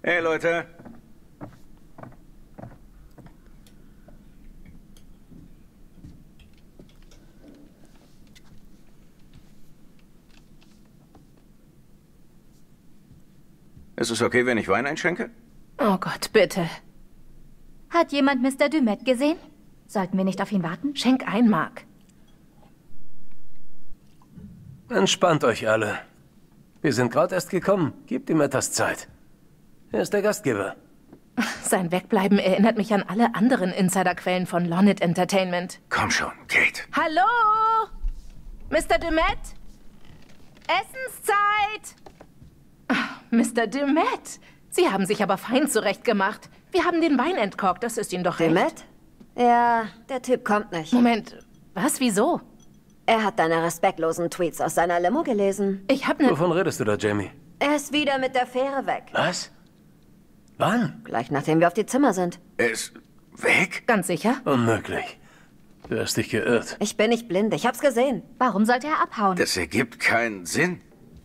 Hey Leute. Ist es okay, wenn ich Wein einschenke? Oh Gott, bitte. Hat jemand Mr. Dumet gesehen? Sollten wir nicht auf ihn warten? Schenk ein, Mark. Entspannt euch alle. Wir sind gerade erst gekommen. Gebt ihm etwas Zeit. Er ist der Gastgeber. Sein Wegbleiben erinnert mich an alle anderen Insiderquellen von Lonnet Entertainment. Komm schon, Kate. Hallo? Mr. Dumet? Essenszeit! Ach, Mr. Dumet, Sie haben sich aber fein zurechtgemacht. Wir haben den Wein entkorkt, das ist Ihnen doch recht. Dumet? Ja, der Typ kommt nicht. Moment, was, wieso? Er hat deine respektlosen Tweets aus seiner Limo gelesen. Ich hab ne... Wovon redest du da, Jamie? Er ist wieder mit der Fähre weg. Was? Wann? Gleich nachdem wir auf die Zimmer sind. Er ist weg? Ganz sicher? Unmöglich. Du hast dich geirrt. Ich bin nicht blind, ich hab's gesehen. Warum sollte er abhauen? Das ergibt keinen Sinn.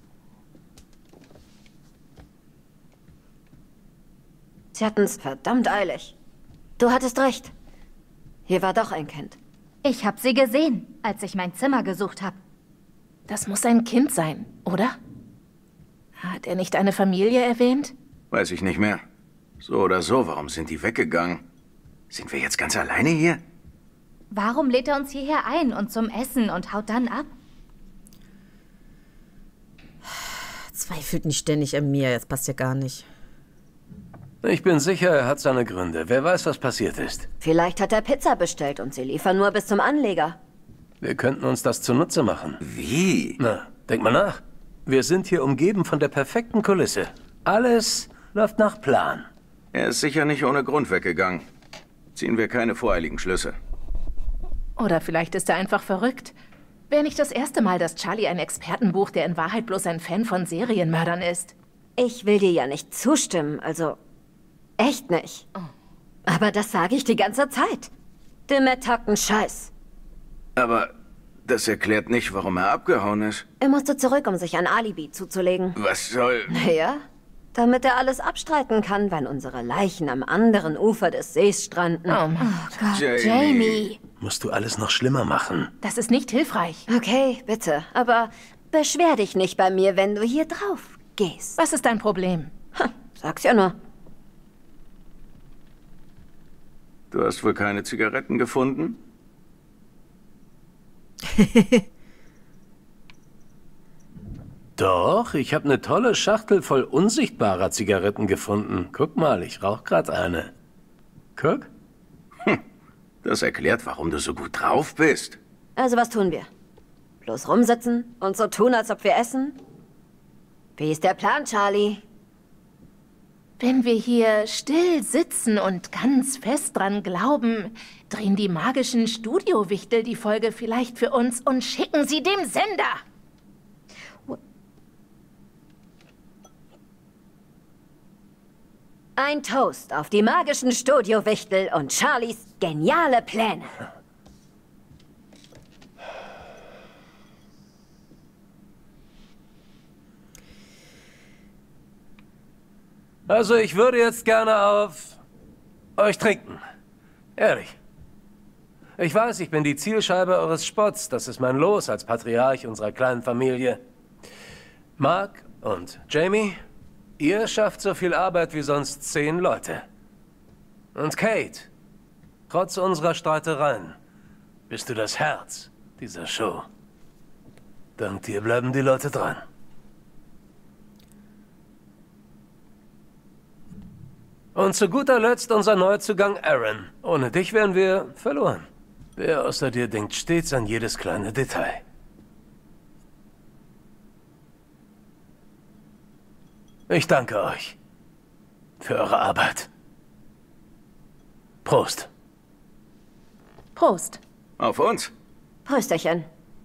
Sie hatten's verdammt eilig. Du hattest recht. Hier war doch ein Kind. Ich hab sie gesehen, als ich mein Zimmer gesucht habe. Das muss ein Kind sein, oder? Hat er nicht eine Familie erwähnt? Weiß ich nicht mehr. So oder so, warum sind die weggegangen? Sind wir jetzt ganz alleine hier? Warum lädt er uns hierher ein und zum Essen und haut dann ab? Zweifelt nicht ständig an mir, das passt ja gar nicht. Ich bin sicher, er hat seine Gründe. Wer weiß, was passiert ist. Vielleicht hat er Pizza bestellt und sie liefern nur bis zum Anleger. Wir könnten uns das zunutze machen. Wie? Na, denk mal nach. Wir sind hier umgeben von der perfekten Kulisse. Alles läuft nach Plan. Er ist sicher nicht ohne Grund weggegangen. Ziehen wir keine voreiligen Schlüsse. Oder vielleicht ist er einfach verrückt. Wäre nicht das erste Mal, dass Charlie ein Expertenbuch, der in Wahrheit bloß ein Fan von Serienmördern ist. Ich will dir ja nicht zustimmen, also echt nicht. Aber das sage ich die ganze Zeit. Dumet tagt einen Scheiß. Aber das erklärt nicht, warum er abgehauen ist. Er musste zurück, um sich ein Alibi zuzulegen. Was soll... Naja, damit er alles abstreiten kann, wenn unsere Leichen am anderen Ufer des Sees stranden. Oh Mann. Gott, Jamie. Jamie. Musst du alles noch schlimmer machen. Das ist nicht hilfreich. Okay, bitte, aber beschwer dich nicht bei mir, wenn du hier drauf gehst. Was ist dein Problem? Sag's ja nur. Du hast wohl keine Zigaretten gefunden? Doch, ich habe eine tolle Schachtel voll unsichtbarer Zigaretten gefunden. Guck mal, ich rauch gerade eine. Guck. Das erklärt, warum du so gut drauf bist. Also was tun wir? Bloß rumsitzen und so tun, als ob wir essen? Wie ist der Plan, Charlie? Wenn wir hier still sitzen und ganz fest dran glauben, drehen die magischen Studiowichtel die Folge vielleicht für uns und schicken sie dem Sender. Ein Toast auf die magischen Studiowichtel und Charlies geniale Pläne. Also ich würde jetzt gerne auf euch trinken. Ehrlich. Ich weiß, ich bin die Zielscheibe eures Spotts. Das ist mein Los als Patriarch unserer kleinen Familie. Mark und Jamie, ihr schafft so viel Arbeit wie sonst 10 Leute. Und Kate, trotz unserer Streitereien, bist du das Herz dieser Show. Dank dir bleiben die Leute dran. Und zu guter Letzt unser Neuzugang Aaron. Ohne dich wären wir verloren. Wer außer dir denkt stets an jedes kleine Detail. Ich danke euch für eure Arbeit. Prost. Prost. Auf uns. Prösterchen.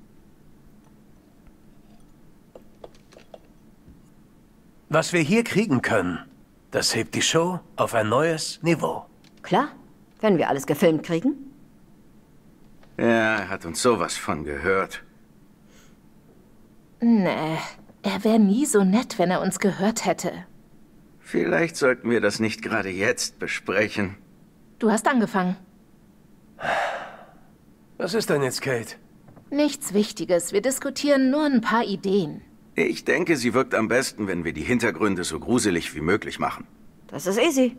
Was wir hier kriegen können, das hebt die Show auf ein neues Niveau. Klar, wenn wir alles gefilmt kriegen. Ja, er hat uns sowas von gehört. Nee, er wäre nie so nett, wenn er uns gehört hätte. Vielleicht sollten wir das nicht gerade jetzt besprechen. Du hast angefangen. Was ist denn jetzt, Kate? Nichts Wichtiges. Wir diskutieren nur ein paar Ideen. Ich denke, sie wirkt am besten, wenn wir die Hintergründe so gruselig wie möglich machen. Das ist easy.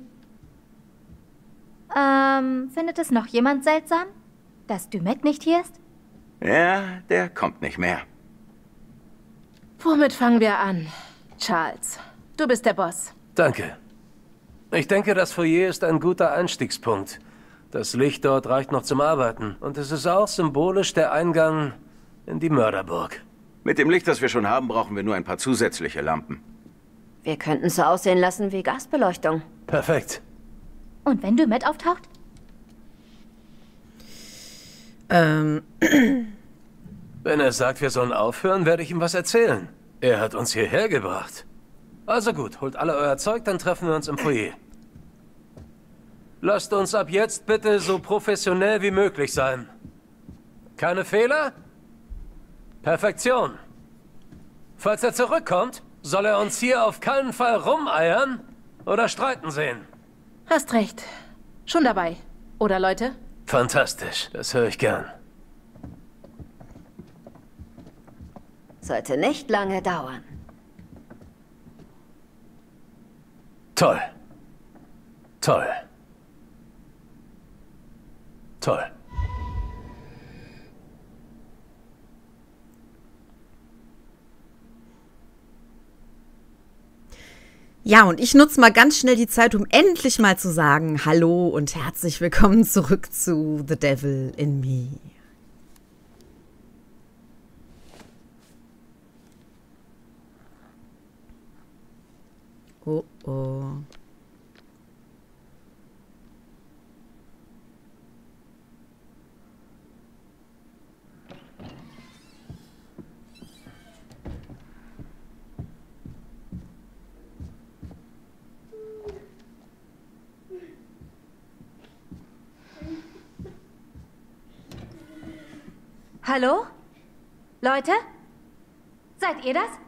Findet es noch jemand seltsam, dass Dumet nicht hier ist? Ja, der kommt nicht mehr. Womit fangen wir an? Charles, du bist der Boss. Danke. Ich denke, das Foyer ist ein guter Einstiegspunkt. Das Licht dort reicht noch zum Arbeiten. Und es ist auch symbolisch der Eingang in die Mörderburg. Mit dem Licht, das wir schon haben, brauchen wir nur ein paar zusätzliche Lampen. Wir könnten es so aussehen lassen wie Gasbeleuchtung. Perfekt. Und wenn Dumet auftaucht? Wenn er sagt, wir sollen aufhören, werde ich ihm was erzählen. Er hat uns hierher gebracht. Also gut, holt alle euer Zeug, dann treffen wir uns im Foyer. Lasst uns ab jetzt bitte so professionell wie möglich sein. Keine Fehler? Perfektion. Falls er zurückkommt, soll er uns hier auf keinen Fall rumeiern oder streiten sehen. Hast recht. Schon dabei. Oder, Leute? Fantastisch, das höre ich gern. Sollte nicht lange dauern. Toll. Toll. Toll. Ja, und ich nutze mal ganz schnell die Zeit, um endlich mal zu sagen, hallo und herzlich willkommen zurück zu The Devil in Me. Oh, oh. Hallo? Leute? Seid ihr das?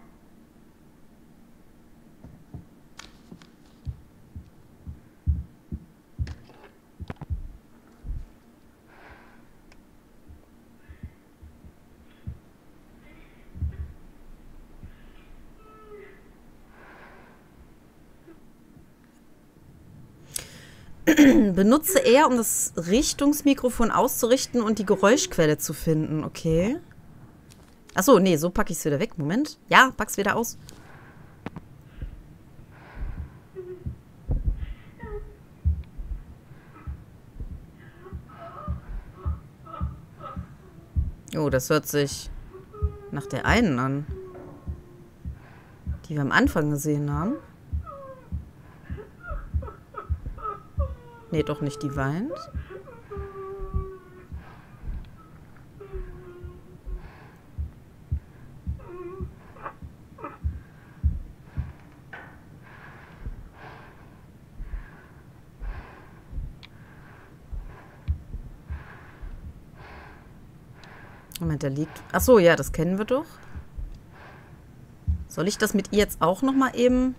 Benutze er, um das Richtungsmikrofon auszurichten und die Geräuschquelle zu finden. Okay. Achso, nee, so packe ich es wieder weg. Moment. Ja, pack's wieder aus. Oh, das hört sich nach der einen an, die wir am Anfang gesehen haben. Nee, doch nicht, die weint. Moment, der liegt... Achso, ja, das kennen wir doch. Soll ich das mit ihr jetzt auch nochmal eben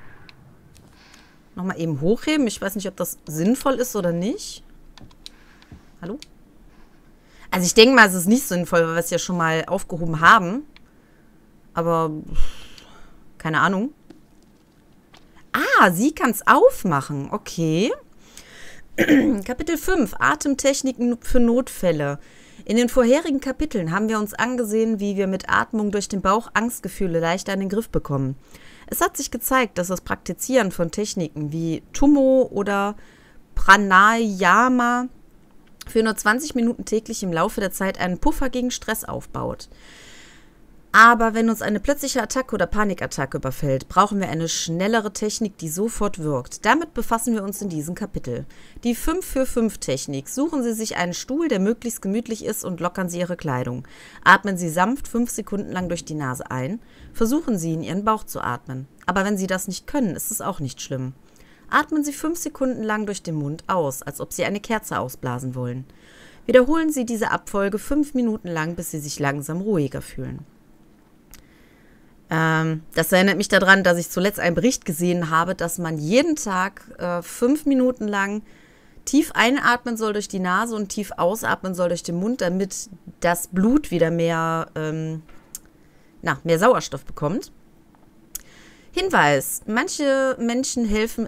hochheben? Ich weiß nicht, ob das sinnvoll ist oder nicht. Hallo? Also ich denke mal, es ist nicht sinnvoll, weil wir es ja schon mal aufgehoben haben. Aber keine Ahnung. Ah, sie kann es aufmachen. Okay. Kapitel 5. Atemtechniken für Notfälle. In den vorherigen Kapiteln haben wir uns angesehen, wie wir mit Atmung durch den Bauch Angstgefühle leichter in den Griff bekommen. Es hat sich gezeigt, dass das Praktizieren von Techniken wie Tummo oder Pranayama für nur 20 Minuten täglich im Laufe der Zeit einen Puffer gegen Stress aufbaut. Aber wenn uns eine plötzliche Attacke oder Panikattacke überfällt, brauchen wir eine schnellere Technik, die sofort wirkt. Damit befassen wir uns in diesem Kapitel. Die 5-für-5-Technik. Suchen Sie sich einen Stuhl, der möglichst gemütlich ist, und lockern Sie Ihre Kleidung. Atmen Sie sanft 5 Sekunden lang durch die Nase ein. Versuchen Sie, in Ihren Bauch zu atmen. Aber wenn Sie das nicht können, ist es auch nicht schlimm. Atmen Sie 5 Sekunden lang durch den Mund aus, als ob Sie eine Kerze ausblasen wollen. Wiederholen Sie diese Abfolge 5 Minuten lang, bis Sie sich langsam ruhiger fühlen. Das erinnert mich daran, dass ich zuletzt einen Bericht gesehen habe, dass man jeden Tag 5 Minuten lang tief einatmen soll durch die Nase und tief ausatmen soll durch den Mund, damit das Blut wieder mehr Sauerstoff bekommt. Hinweis: manchen Menschen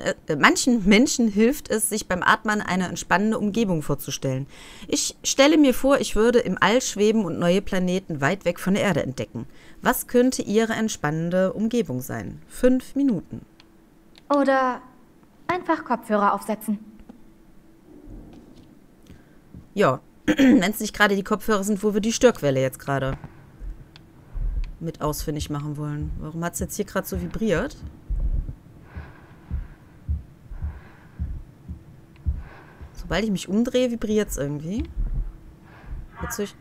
hilft es, sich beim Atmen eine entspannende Umgebung vorzustellen. Ich stelle mir vor, ich würde im All schweben und neue Planeten weit weg von der Erde entdecken. Was könnte Ihre entspannende Umgebung sein? 5 Minuten. Oder einfach Kopfhörer aufsetzen. Ja, wenn es nicht gerade die Kopfhörer sind, wo wir die Störquelle jetzt gerade mit ausfindig machen wollen. Warum hat es jetzt hier gerade so vibriert? Sobald ich mich umdrehe, vibriert es irgendwie. Jetzt höre ich...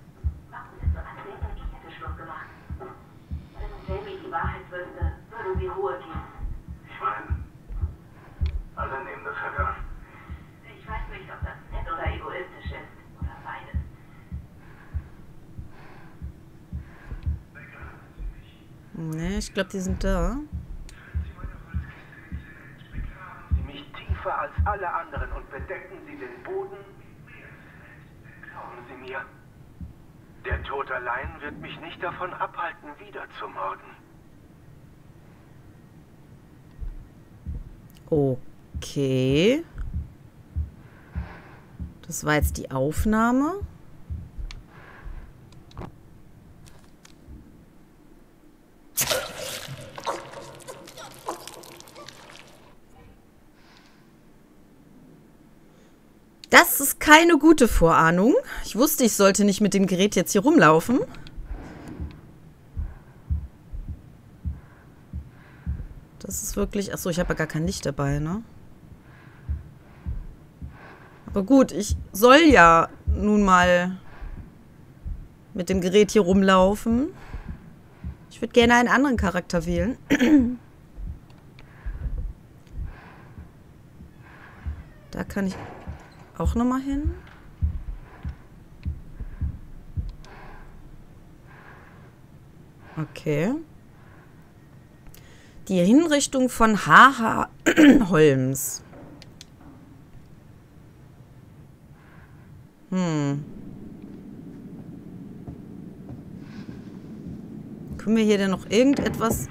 Alle nehmen das Verdacht. Ich weiß nicht, ob das nett oder egoistisch ist. Oder beides. Ne, ich glaube, die sind da. Sie mich tiefer als alle anderen und bedecken Sie den Boden. Glauben Sie mir, der Tod allein wird mich nicht davon abhalten, wieder zu morden. Okay. Das war jetzt die Aufnahme. Das ist keine gute Vorahnung. Ich wusste, ich sollte nicht mit dem Gerät jetzt hier rumlaufen. Das ist wirklich... Achso, ich habe ja gar kein Licht dabei, ne? Aber gut, ich soll ja nun mal mit dem Gerät hier rumlaufen. Ich würde gerne einen anderen Charakter wählen. Da kann ich auch nochmal hin. Okay. Die Hinrichtung von H.H. Holmes. Können wir hier denn noch irgendetwas...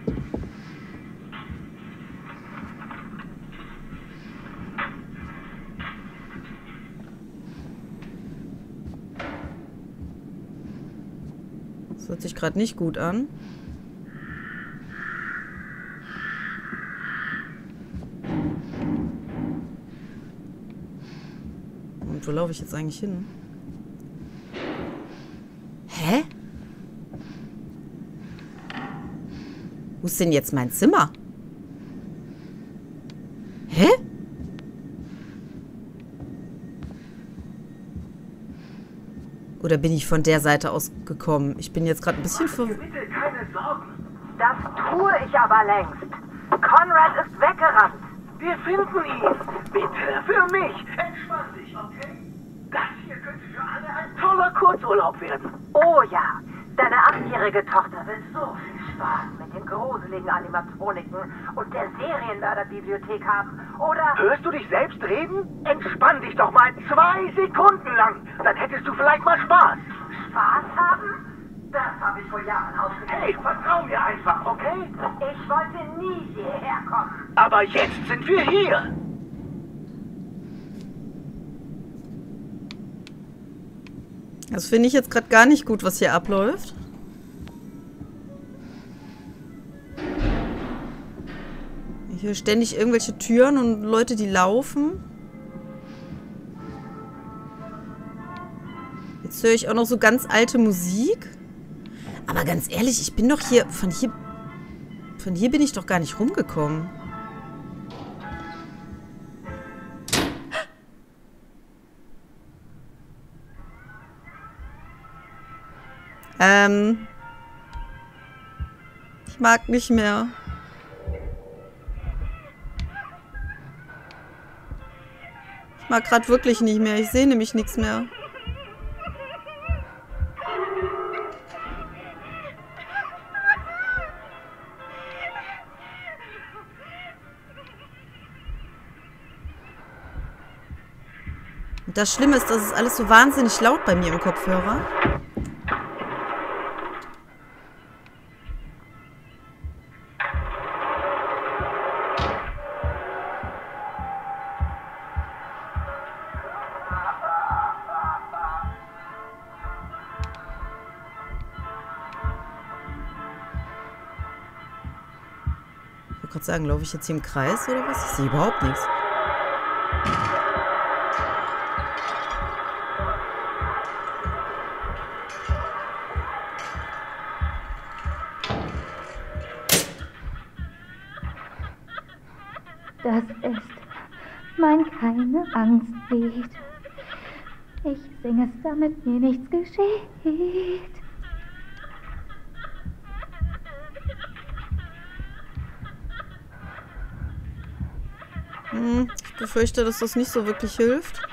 Das hört sich gerade nicht gut an. Und wo laufe ich jetzt eigentlich hin? Hä? Wo ist denn jetzt mein Zimmer? Hä? Oder bin ich von der Seite aus gekommen? Ich bin jetzt gerade ein bisschen Bitte keine Sorgen. Das tue ich aber längst. Conrad ist weggerannt. Wir finden ihn. Bitte, für mich. Entspann dich, okay? Das hier könnte für alle ein toller Kurzurlaub werden. Oh ja, deine 8-jährige Tochter will so viel Spaß mit den gruseligen Animatroniken und der Serienmörderbibliothek haben. Oder... Hörst du dich selbst reden? Entspann dich doch mal 2 Sekunden lang. Dann hättest du vielleicht mal Spaß. Spaß haben? Das habe ich vor Jahren ausgedacht. Hey, vertrau mir einfach, okay? Ich wollte nie hierher kommen. Aber jetzt sind wir hier. Das finde ich jetzt gerade gar nicht gut, was hier abläuft. Hier ständig irgendwelche Türen und Leute, die laufen. Jetzt höre ich auch noch so ganz alte Musik. Aber ganz ehrlich, ich bin doch hier... Von hier bin ich doch gar nicht rumgekommen. Ich mag nicht mehr. Ich mag gerade wirklich nicht mehr. Ich sehe nämlich nichts mehr. Und das Schlimme ist, das ist alles so wahnsinnig laut bei mir im Kopfhörer. Ich wollte gerade sagen, laufe ich jetzt hier im Kreis oder was? Ich sehe überhaupt nichts. Das ist mein Keine Angst-Lied. Ich singe es, damit mir nichts geschieht. Ich befürchte, dass das nicht so wirklich hilft.